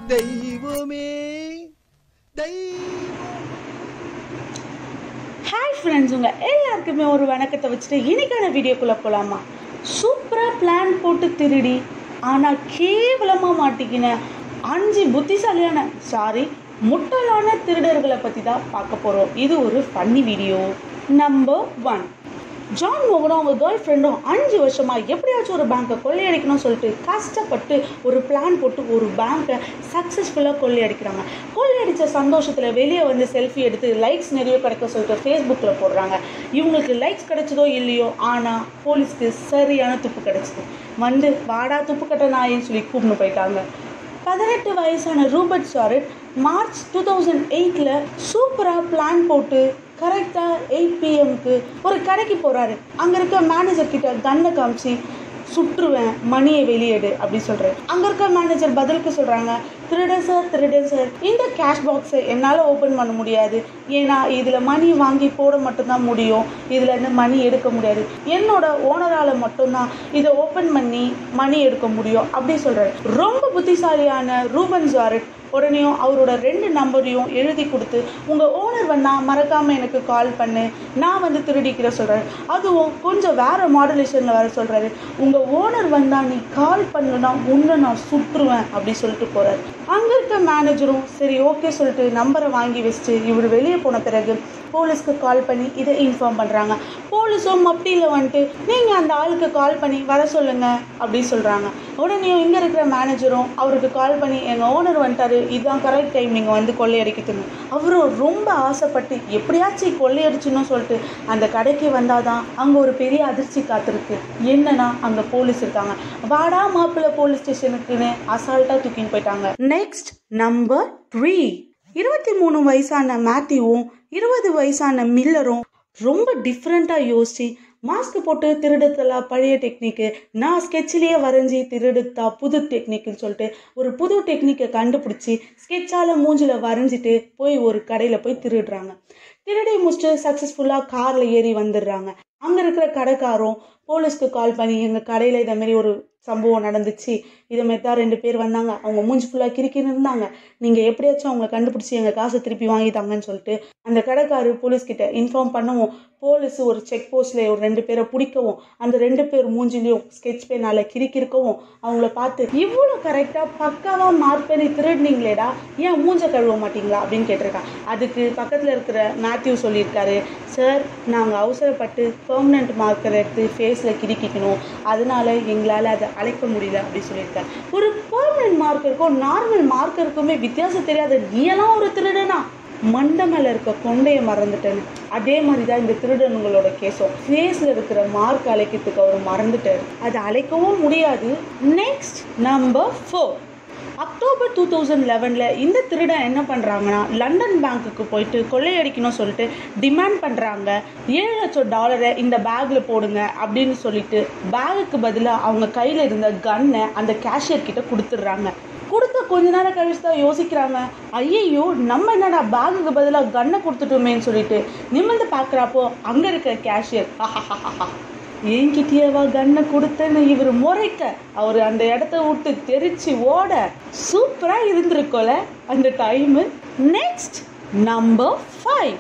தெய்வமே hi friends, உங்கள் எல்லாருக்குமே ஒரு வணக்கத்தை வச்சுட்டு இன்னைக்கான வீடியோக்குள்ளே போகலாமா? சூப்பராக பிளான் போட்டு திருடி ஆனால் கேவலமாக மாட்டிக்கின 5 புத்திசாலியான முட்டாளான திருடர்களை பற்றி தான் பார்க்க போகிறோம். இது ஒரு ஃபன்னி வீடியோ. நம்பர் 1, ஜான் மோகனும் அவங்க கேர்ள் ஃப்ரெண்டும் 5 வருஷமாக எப்படியாச்சும் ஒரு பேங்க்கை கொள்ளையடிக்கணும்னு சொல்லிட்டு கஷ்டப்பட்டு ஒரு பிளான் போட்டு ஒரு பேங்க்கை சக்ஸஸ்ஃபுல்லாக கொள்ளையடிக்கிறாங்க. கொள்ளையடித்த சந்தோஷத்தில் வெளியே வந்து செல்ஃபி எடுத்து லைக்ஸ் நிறைய கிடைக்க சொல்லிட்டு ஃபேஸ்புக்கில் போடுறாங்க. இவங்களுக்கு லைக்ஸ் கிடைச்சதோ இல்லையோ, ஆனால் போலீஸ்க்கு சரியான துப்பு கிடைச்சிது. வந்து வாடா துப்பு கட்ட நாயின்னு சொல்லி கூப்பிட்டு போயிட்டாங்க. 18 வயசான ரூபர்ட் சாரட் மார்ச் 2008 சூப்பராக பிளான் போட்டு கரெக்டாக 8 PM ஒரு கடைக்கு போகிறாரு. அங்கே இருக்க மேனேஜர் கிட்ட கன்னை காமிச்சு சுற்றுவேன், மணியை வெளியேடு அப்படி சொல்கிறாரு. அங்கே இருக்க மேனேஜர் பதிலுக்கு சொல்கிறாங்க, திருடன் சார், இந்த கேஷ் பாக்ஸை என்னால் ஓப்பன் பண்ண முடியாது. ஏன்னா இதில் மணி வாங்கி போட மட்டும்தான் முடியும், இதில் இருந்து மணி எடுக்க முடியாது. என்னோட ஓனரால் மட்டும்தான் இதை ஓப்பன் பண்ணி மணி எடுக்க முடியும் அப்படி சொல்கிறாரு. ரொம்ப புத்திசாலியான ரூபன் சாரட் உடனேயும் அவரோட 2 நம்பரையும் எழுதி கொடுத்து, உங்கள் ஓனர் வந்தால் மறக்காமல் எனக்கு கால் பண்ணு, நான் வந்து திருடிக்கிற சொல்கிறாரு. அதுவும் கொஞ்சம் வேறு மாடுலேஷனில் வர சொல்கிறாரு. உங்கள் ஓனர் வந்தால் நீ கால் பண்ணுனா உன்னை நான் சுற்றுவேன் அப்படி சொல்லிட்டு போகிறாரு. அங்கே இருக்க மேனேஜரும் சரி ஓகே சொல்லிட்டு நம்பரை வாங்கி வச்சுட்டு இவர் வெளியே போன பிறகு போலீஸ்க்கு கால் பண்ணி இதை இன்ஃபார்ம் பண்ணுறாங்க. போலீஸும் மப்டியில் வந்துட்டு நீங்கள் அந்த ஆளுக்கு கால் பண்ணி வர சொல்லுங்கள் அப்படி சொல்கிறாங்க. உடனே இங்கே இருக்கிற மேனேஜரும் அவருக்கு கால் பண்ணி எங்கள் ஓனர் வந்துட்டாரு, இதுதான் கரெக்ட் டைம் நீங்கள் வந்து கொள்ளையடிக்கணும். அவரும் ரொம்ப ஆசைப்பட்டு எப்படியாச்சும் கொள்ளையடிச்சுன்னு சொல்லிட்டு அந்த கடைக்கு வந்தால் தான் அங்கே ஒரு பெரிய அதிர்ச்சி காத்திருக்கு. என்னன்னா அங்கே போலீஸ் இருக்காங்க. வாடா மாப்பிள்ளை போலீஸ் ஸ்டேஷனுக்குன்னு அசால்ட்டாக தூக்கின்னு போயிட்டாங்க. நெக்ஸ்ட் நம்பர் 3, 23 வயசான மேத்யூவும் 20 வயசான மில்லரும் ரொம்ப டிஃப்ரெண்ட்டாக யோசிச்சு மாஸ்க் போட்டு திருடுத்தலா பழைய டெக்னிக்கு, நான் ஸ்கெட்சிலேயே வரைஞ்சி திருடுத்தா புது டெக்னிக்குன்னு சொல்லிட்டு ஒரு புது டெக்னிக்கை கண்டுபிடிச்சி ஸ்கெட்சால் மூஞ்சில் வரைஞ்சிட்டு போய் ஒரு கடையில் போய் திருடுறாங்க. திருடி முடிச்சுட்டு சக்ஸஸ்ஃபுல்லாக காரில் ஏறி வந்துடுறாங்க. அங்கே இருக்கிற கடைக்காரும் போலீஸ்க்கு கால் பண்ணி எங்கள் கடையில் இதேமாரி ஒரு சம்பவம் நடந்துச்சு, இதேமாரி தான் 2 பேர் வந்தாங்க, அவங்க மூஞ்சி ஃபுல்லாக கிறுக்கின்னு இருந்தாங்க, நீங்கள் எப்படியாச்சும் அவங்களை கண்டுபிடிச்சி எங்கள் காசை திருப்பி வாங்கிட்டாங்கன்னு சொல்லிட்டு அந்த கடைக்காரு போலீஸ்கிட்ட இன்ஃபார்ம் பண்ணவும் போலீஸ் ஒரு செக் போஸ்ட்டில் ஒரு 2 பேரை பிடிக்கவும் அந்த 2 பேர் மூஞ்சிலையும் ஸ்கெட்ச் பெயினால் கிறுக்கிருக்கவும் அவங்கள பார்த்து இவ்வளோ கரெக்டாக பக்காவாக மார்க் பண்ணி திருடுனீங்களேடா, ஏன் மூஞ்ச கழுவ மாட்டிங்களா அப்படின்னு கேட்டிருக்காங்க. அதுக்கு பக்கத்தில் இருக்கிற மேத்யூ சொல்லியிருக்காரு, சார் நாங்கள் அவசரப்பட்டு பெர்மனண்ட் மார்க்கரை எடுத்து ஃபேஸில் கிறுக்கிக்கணும், அதனால எங்களால் அதை அழைக்க முடியல அப்படி சொல்லியிருக்காரு. ஒரு பெர்மனண்ட் மார்க்கருக்கும் நார்மல் மார்க்கருக்குமே வித்தியாசம் தெரியாது. நீ எல்லாம் ஒரு திருடனா, மண்டை மேலே இருக்க கொண்டையை மறந்துட்டேன்னு. அதே மாதிரி தான் இந்த திருடனுங்களோட கேஸும். ஃபேஸில் இருக்கிற மார்க் அழைக்கிறதுக்கு அவர் மறந்துட்டார், அதை அழைக்கவும் முடியாது. நெக்ஸ்ட் நம்பர் 4, அக்டோபர் 2011 இந்த திருடன் என்ன பண்ணுறாங்கன்னா லண்டன் பேங்க்குக்கு போயிட்டு கொள்ளையடிக்கணும்னு சொல்லிட்டு டிமாண்ட் பண்ணுறாங்க. $7 லட்சம் இந்த பேக்கில் போடுங்க அப்படின்னு சொல்லிட்டு பேகுக்கு பதிலாக அவங்க கையில் இருந்த கன்னை அந்த கேஷியர் கிட்ட கொடுத்துட்றாங்க. கொடுத்த கொஞ்ச நேரம் கழிச்சு தான் யோசிக்கிறாங்க, ஐயையோ நம்ம என்னடா பேகுக்கு பதிலாக கன்னை கொடுத்துட்டோமேன்னு சொல்லிட்டு நிமிர்ந்து பார்க்குறப்போ அங்கே இருக்க கேஷியர் என்கிட்டயேவா கன்னை கொடுத்தேன்னு இவர் முறைக்க அவர் அந்த இடத்த விட்டு தெரிச்சு ஓட சூப்பராக இருந்திருக்கோல அந்த டைமு. நெக்ஸ்ட் நம்பர் 5,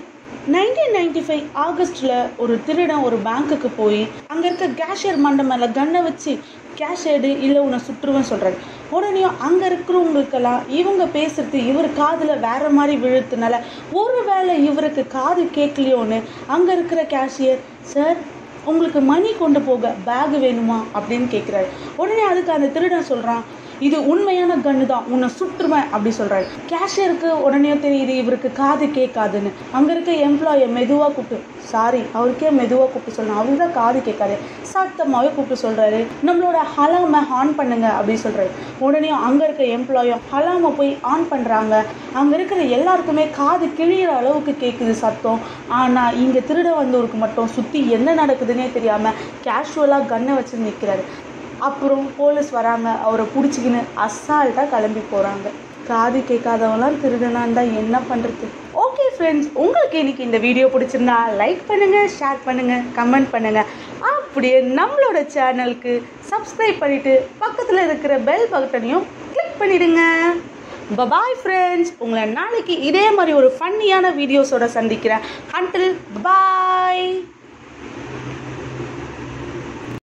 1995 ஆகஸ்டில் ஒரு திருடன் ஒரு பேங்க்குக்கு போய் அங்கே இருக்க கேஷியர் மண்டை மேலே கன்னை வச்சு கேஷ் எடு இல்லை உன்னை சுற்றுவேன்னு சொல்கிறாரு. உடனே அங்கே இருக்கிறவங்களுக்கெல்லாம் இவங்க பேசுறது இவர் காதில் வேற மாதிரி விழுத்துனால ஒரு வேளை இவருக்கு காது கேட்கலையோன்னு அங்கே இருக்கிற கேஷியர், சார் உங்களுக்கு மணி கொண்டு போக பேக் வேணுமா அப்படின்னு கேட்குறாரு. உடனே அதுக்கு அந்த திருடன் சொல்கிறான், இது உண்மையான கன்று தான், உன்னை சுற்றுவேன் அப்படி சொல்கிறாரு. கேஷியருக்கு உடனே தெரியுது இவருக்கு காது கேட்காதுன்னு. அங்கே இருக்க எம்ப்ளாயை மெதுவாக கூப்பிட்டு, சாரி அவருக்கே மெதுவாக கூப்பிட்டு சொல்லணும், அவங்க தான் காது கேட்காது, சத்தமாகவே கூப்பிட்டு சொல்கிறாரு, நம்மளோட அலாமை ஆன் பண்ணுங்க அப்படி சொல்கிறாரு. உடனே அங்கே இருக்க எம்ப்ளாயும் அலாமை போய் ஆன் பண்ணுறாங்க. அங்கே இருக்கிற எல்லாருக்குமே காது கிழிகிற அளவுக்கு கேட்குது சத்தம். ஆனால் இங்கே திருட வந்தவருக்கு மட்டும் சுற்றி என்ன நடக்குதுன்னே தெரியாமல் கேஷுவலாக கன்னை வச்சு நிற்கிறாரு. அப்புறம் போலீஸ் வராங்க, அவரை பிடிச்சிக்கின்னு அசால்ட்டாக கிளம்பி போகிறாங்க. காது கேட்காதவங்களாம் திருடனா இருந்தால் என்ன பண்ணுறது? ஓகே ஃப்ரெண்ட்ஸ், உங்களுக்கு இன்னைக்கு இந்த வீடியோ பிடிச்சிருந்தா லைக் பண்ணுங்கள், ஷேர் பண்ணுங்கள், கமெண்ட் பண்ணுங்கள். அப்படியே நம்மளோட சேனலுக்கு சப்ஸ்கிரைப் பண்ணிவிட்டு பக்கத்தில் இருக்கிற பெல் பட்டனையும் கிளிக் பண்ணிடுங்க. பாய் ஃப்ரெண்ட்ஸ், உங்களை நாளைக்கு இதே மாதிரி ஒரு ஃபன்னியான வீடியோஸோட சந்திக்கிறேன். அன்டில் பாய்.